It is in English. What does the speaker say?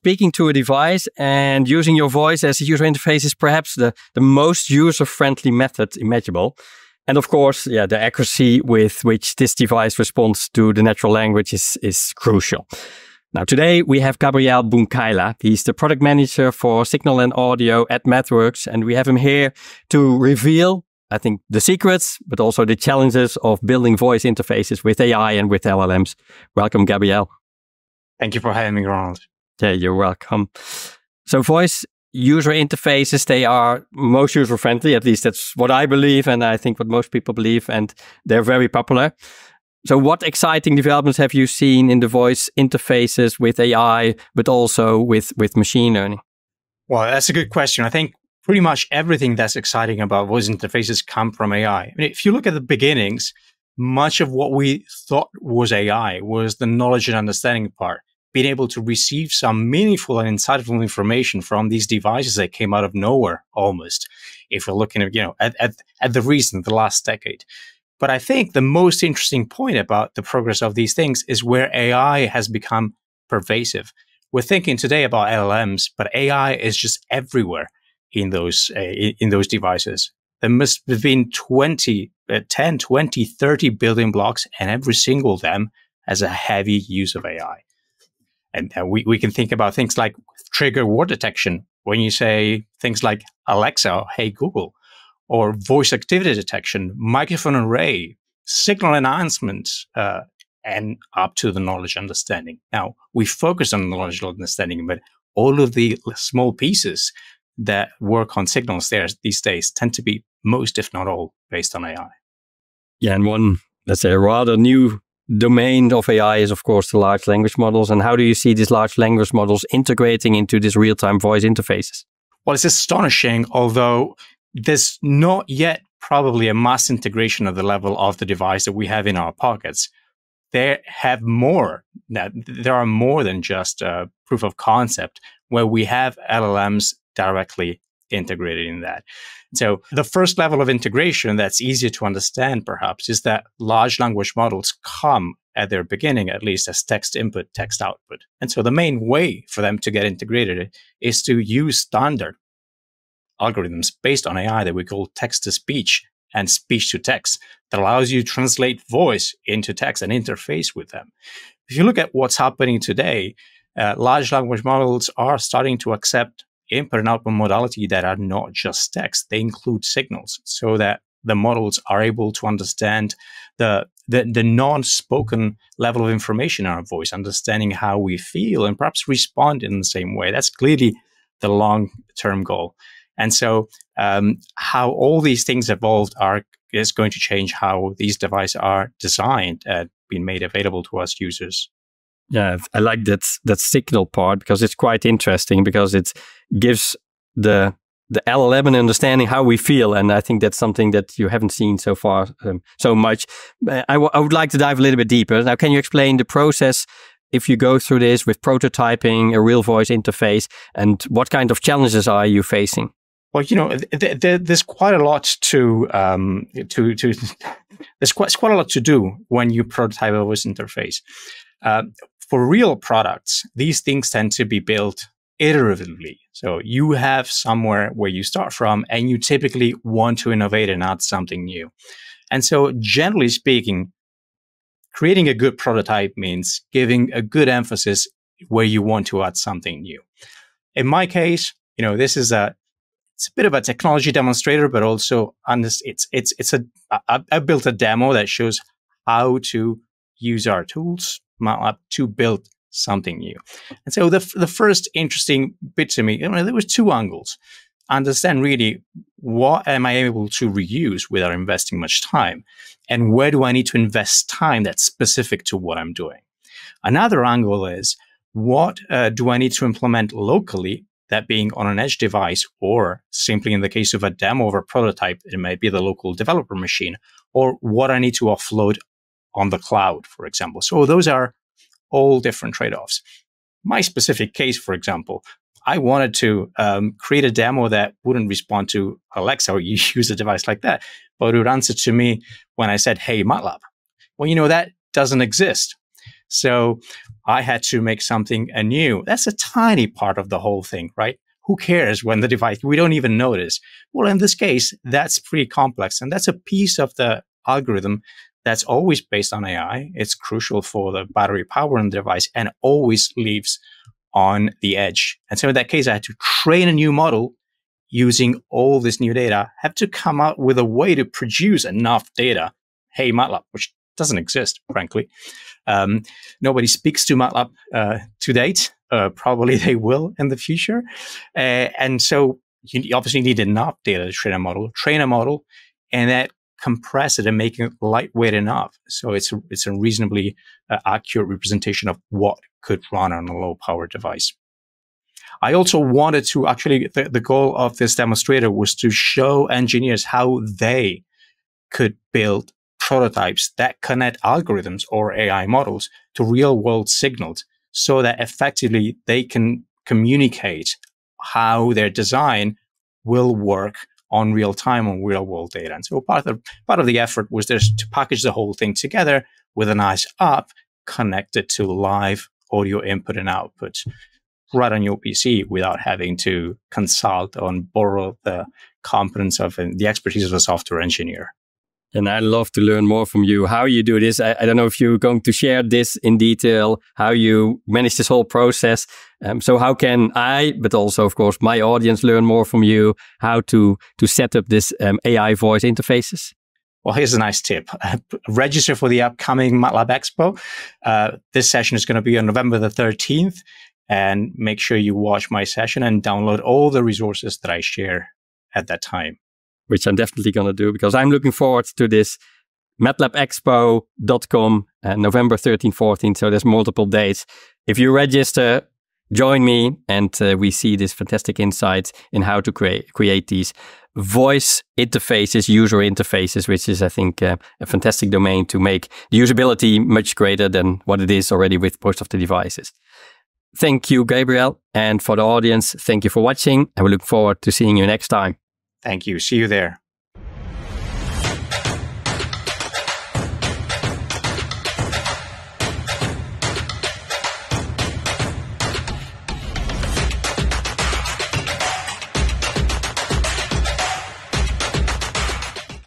speaking to a device and using your voice as a user interface is perhaps the most user-friendly method imaginable. And of course, yeah, the accuracy with which this device responds to the natural language is crucial. Now, today we have Gabriele Bunkheila. He's the product manager for signal and audio at MathWorks. And we have him here to reveal, I think, the secrets, but also the challenges of building voice interfaces with AI and with LLMs. Welcome, Gabriele. Thank you for having me, Ronald. Yeah, you're welcome. So voice user interfaces, they are most user-friendly. At least that's what I believe. And I think what most people believe. And they're very popular. So what exciting developments have you seen in the voice interfaces with AI, but also with machine learning? Well, that's a good question. I think pretty much everything that's exciting about voice interfaces come from AI. I mean, if you look at the beginnings, much of what we thought was AI was the knowledge and understanding part, being able to receive some meaningful and insightful information from these devices that came out of nowhere almost, if we're looking at, at the recent, the last decade. But I think the most interesting point about the progress of these things is where AI has become pervasive. We're thinking today about LLMs, but AI is just everywhere in those devices. There must have been 10, 20, 30 building blocks, and every single of them has a heavy use of AI. And we can think about things like trigger word detection when you say things like Alexa or Hey Google, or voice activity detection, microphone array, signal enhancement, and up to the knowledge understanding. Now, we focus on knowledge understanding, but all of the small pieces that work on signals there these days tend to be most, if not all, based on AI. Yeah, and one, let's say, a rather new domain of AI is, of course, the large language models. And how do you see these large language models integrating into these real-time voice interfaces? Well, it's astonishing, although there's not yet probably a mass integration of the level of the device that we have in our pockets. There are more than just a proof of concept where we have LLMs directly integrated in that. So the first level of integration that's easier to understand, perhaps, is that large language models come at their beginning, at least, as text input, text output. And so the main way for them to get integrated is to use standard algorithms based on AI that we call text-to-speech and speech-to-text that allows you to translate voice into text and interface with them. If you look at what's happening today, large language models are starting to accept input and output modality that are not just text. They include signals so that the models are able to understand the non-spoken level of information in our voice, understanding how we feel and perhaps respond in the same way. That's clearly the long-term goal. And so how all these things evolved is going to change how these devices are designed and being made available to us users. Yeah, I like that signal part because it's quite interesting because it gives the LLM an understanding how we feel. And I think that's something that you haven't seen so far so much. I would like to dive a little bit deeper. Now, can you explain the process if you go through this with prototyping a real voice interface, and what kind of challenges are you facing? Well, there's quite a lot to there's quite a lot to do when you prototype a voice interface. For real products, these things tend to be built iteratively. So you have somewhere where you start from, and you typically want to innovate and add something new. And so, generally speaking, creating a good prototype means giving a good emphasis where you want to add something new. In my case, this is it's a bit of a technology demonstrator, but also I built a demo that shows how to use our tools, MATLAB, to build something new. And so the first interesting bit to me, there was two angles. Understand really what am I able to reuse without investing much time, and where do I need to invest time that's specific to what I'm doing. Another angle is what do I need to implement locally, that being on an edge device, or simply in the case of a demo or a prototype, it might be the local developer machine, or what I need to offload on the cloud, for example. So those are all different trade-offs. My specific case, for example, I wanted to create a demo that wouldn't respond to Alexa or you use a device like that, but it would answer to me when I said, hey, MATLAB. Well, that doesn't exist. So I had to make something anew. That's a tiny part of the whole thing, right? Who cares when the device, we don't even notice. Well, in this case, that's pretty complex. And that's a piece of the algorithm that's always based on AI. It's crucial for the battery power in the device and always leaves on the edge. And so in that case, I had to train a new model using all this new data, have to come out with a way to produce enough data. Hey, MATLAB, which doesn't exist, frankly. Nobody speaks to MATLAB to date. Probably they will in the future. And so you obviously need enough data to train a model, and that compress it and make it lightweight enough. So it's a reasonably accurate representation of what could run on a low power device. I also wanted to actually, the goal of this demonstrator was to show engineers how they could build prototypes that connect algorithms or AI models to real world signals so that effectively they can communicate how their design will work on real time on real world data. And so part of the effort was just to package the whole thing together with a nice app connected to live audio input and output right on your PC without having to consult or borrow the competence of the expertise of a software engineer. And I'd love to learn more from you, how you do this. I don't know if you're going to share this in detail, how you manage this whole process. So how can I, but also, of course, my audience learn more from you, how to set up this AI voice interfaces? Well, here's a nice tip. Register for the upcoming MATLAB Expo. This session is going to be on November the 13th. And make sure you watch my session and download all the resources that I share at that time. Which I'm definitely going to do because I'm looking forward to this MATLABExpo.com November 13, 14. So there's multiple dates. If you register, join me and we see this fantastic insight in how to create these voice interfaces, user interfaces, which is, I think, a fantastic domain to make the usability much greater than what it is already with most of the devices. Thank you, Gabrielle. And for the audience, thank you for watching. And we look forward to seeing you next time. Thank you. See you there.